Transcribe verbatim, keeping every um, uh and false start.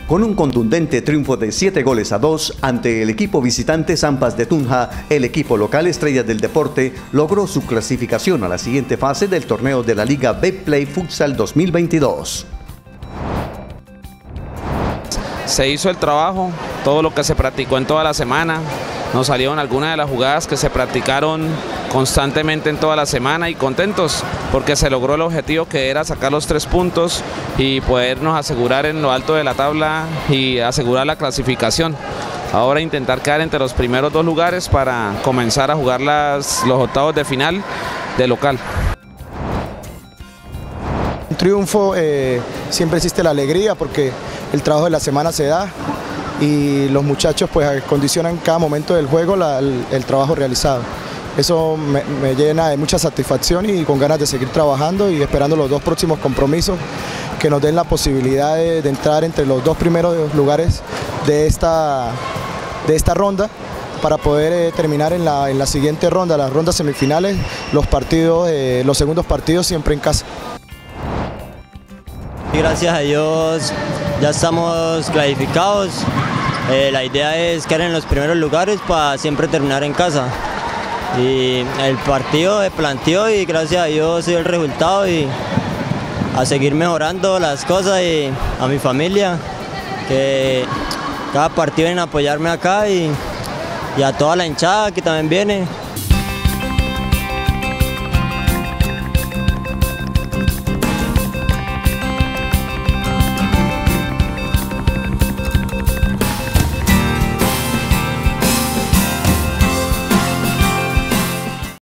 Con un contundente triunfo de siete goles a dos ante el equipo visitante Zampas de Tunja, el equipo local Estrellas del Deporte logró su clasificación a la siguiente fase del torneo de la Liga Betplay Futsal dos mil veintidós. Se hizo el trabajo, todo lo que se practicó en toda la semana. Nos salieron algunas de las jugadas que se practicaron constantemente en toda la semana y contentos porque se logró el objetivo que era sacar los tres puntos y podernos asegurar en lo alto de la tabla y asegurar la clasificación. Ahora intentar quedar entre los primeros dos lugares para comenzar a jugar las, los octavos de final de local. Un triunfo, eh, siempre existe la alegría porque el trabajo de la semana se da y los muchachos pues condicionan cada momento del juego la, el, el trabajo realizado. Eso me, me llena de mucha satisfacción y con ganas de seguir trabajando y esperando los dos próximos compromisos que nos den la posibilidad de, de entrar entre los dos primeros lugares de esta, de esta ronda para poder eh, terminar en la, en la siguiente ronda, las rondas semifinales, los, partidos, eh, los segundos partidos siempre en casa. Gracias a Dios ya estamos clasificados, eh, la idea es quedar en los primeros lugares para siempre terminar en casa. Y el partido se planteó y gracias a Dios dio el resultado y a seguir mejorando las cosas y a mi familia, que cada partido viene a apoyarme acá y, y a toda la hinchada que también viene.